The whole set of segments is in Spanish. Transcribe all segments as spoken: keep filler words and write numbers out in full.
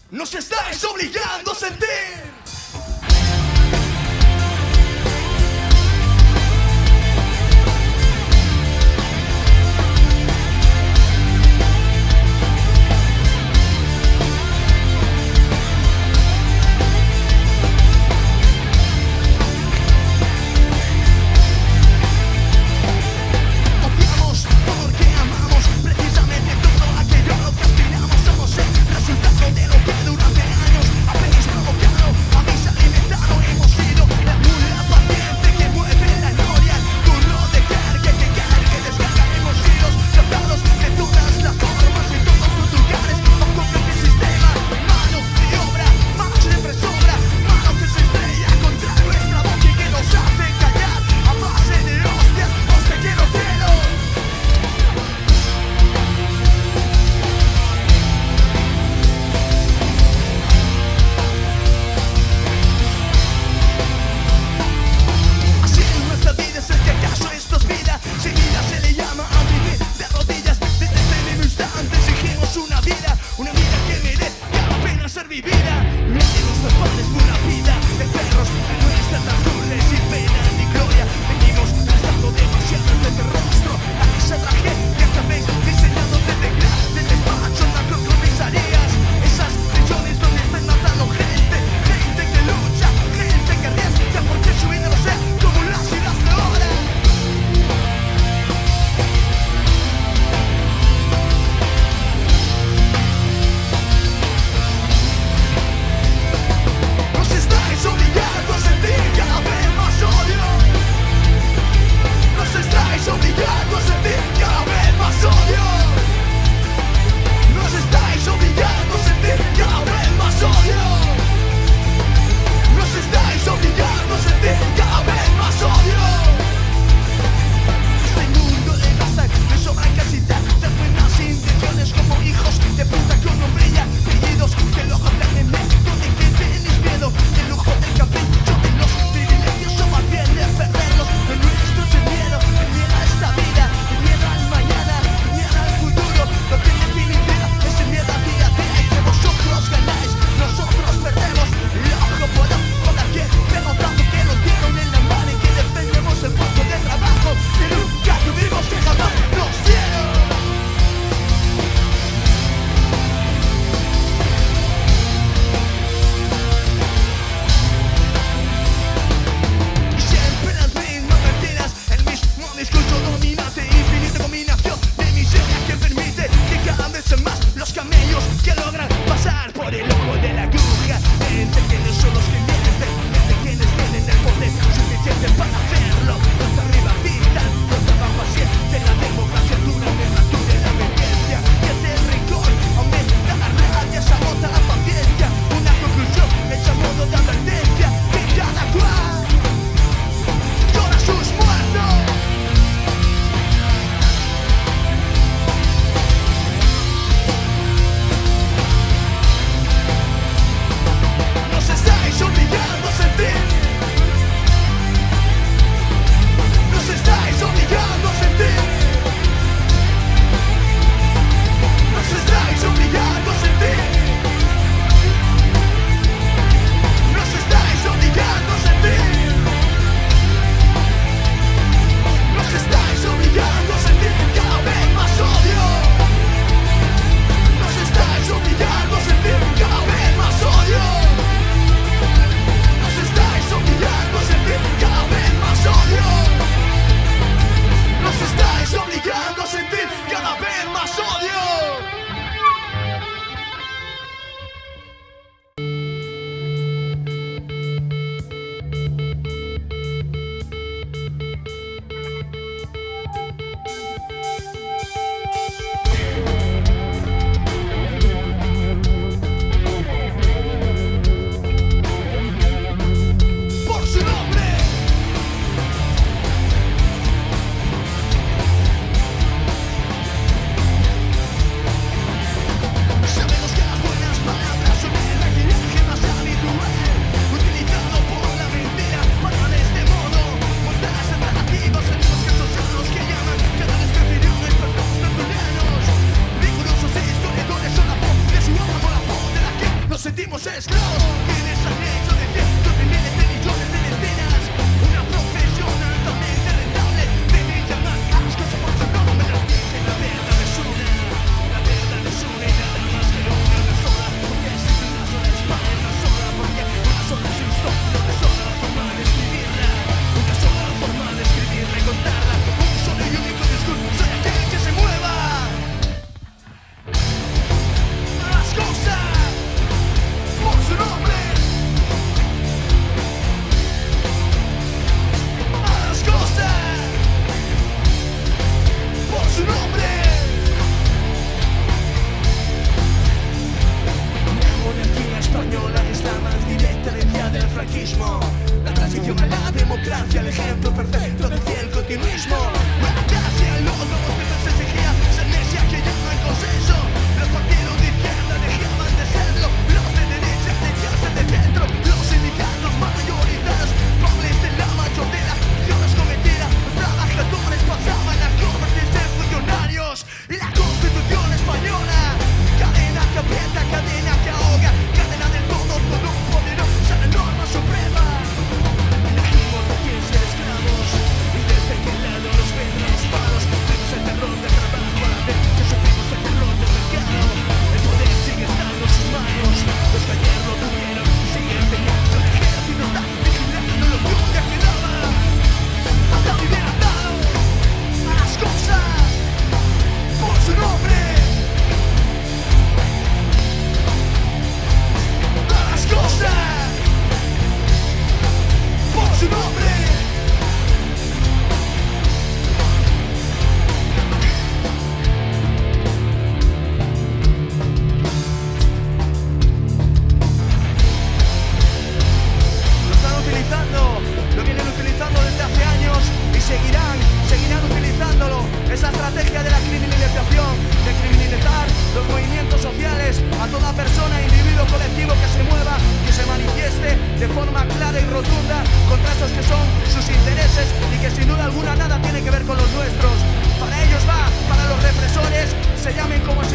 Nos estáis obligando a sentir. De lo que durante años ha venido provocado.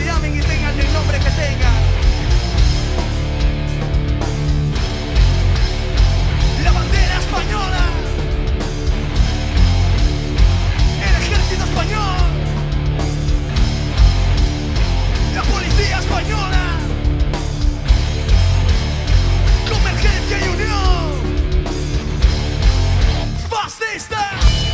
se llamen y tengan el nombre que tengan. La bandera española, el ejército español, la policía española, convergencia y unión, fascista.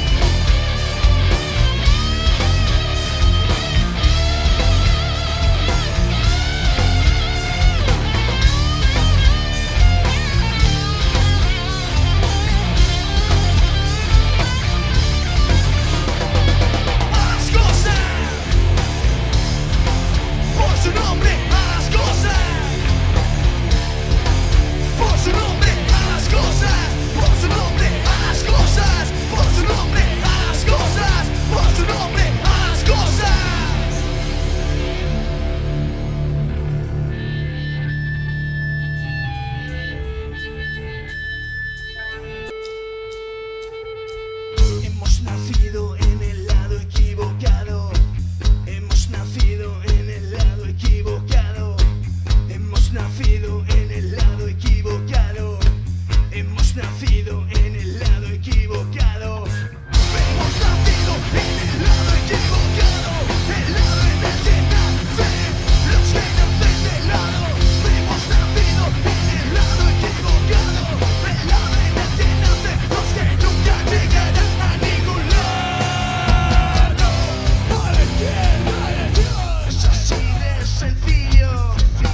Hemos nacido en el lado equivocado, hemos nacido en el lado equivocado, hemos nacido en el lado equivocado, hemos nacido en el lado equivocado, hemos nacido en el lado equivocado, el lado en el que nacen los que nacen del lado, hemos nacido en el lado equivocado, el lado en el que nacen los que nunca llegarán a ningún lado. A la izquierda de Dios. Es así de sencillo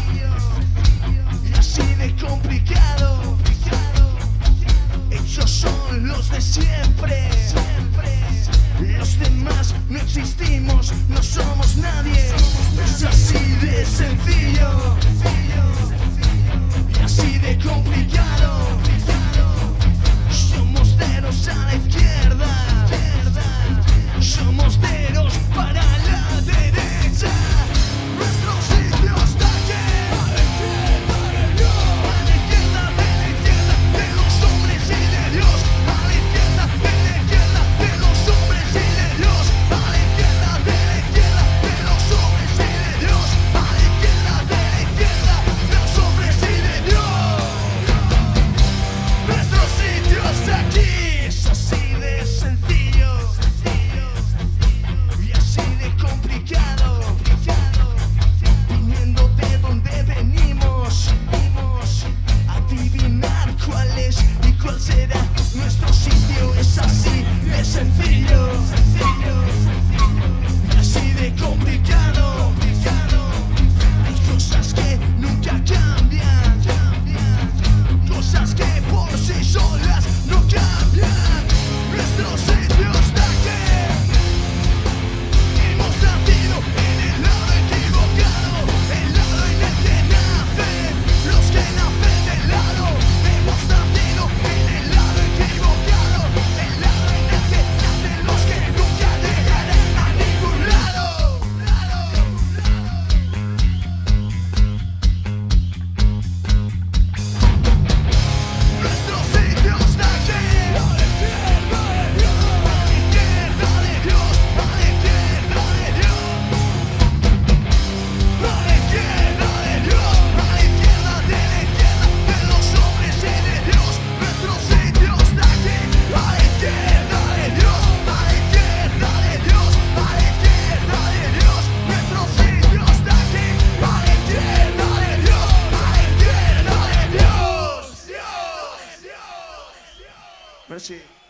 y así de complicado. Ellos son los de siempre, los demás no existimos, no somos nadie. Es así de sencillo y así de complicado. Somos deros a la izquierda, somos deros para la derecha. Nuestro sitio está aquí, a la izquierda de Dios, a la izquierda de la izquierda de los hombres y de Dios, a la izquierda de la izquierda de los hombres y de Dios, a la izquierda de la izquierda de los hombres y de Dios, a la izquierda de la izquierda de los hombres y de Dios. Nuestro sitio está aquí, es así de sencillo y así de complicado. Viniendo de donde venimos, adivinar cuál es y cuál será nuestro sitio. Es así de sencillo y así de complicado. Hay cosas que nunca cambian, cosas que por sí solas no cambian. Nuestro sitio está aquí. Hemos nacido en el lado equivocado, el lado en el que nacen los que nacen del lado. Hemos nacido en el lado equivocado, el lado en el que nacen los que nunca llegarán a ningún lado. Nuestro sitio está aquí, a la izquierda de Dios, a la izquierda de Dios, a la izquierda de Dios, a la izquierda de Dios, a la izquierda de la izquierda de los hombres y de Dios. Nuestro sitio está aquí, a la izquierda de Dios, a la izquierda de Dios, a la izquierda de Dios. Nuestro sitio está aquí, a la izquierda de Dios, a la izquierda de Dios. Dios, Dios, Dios. Merci.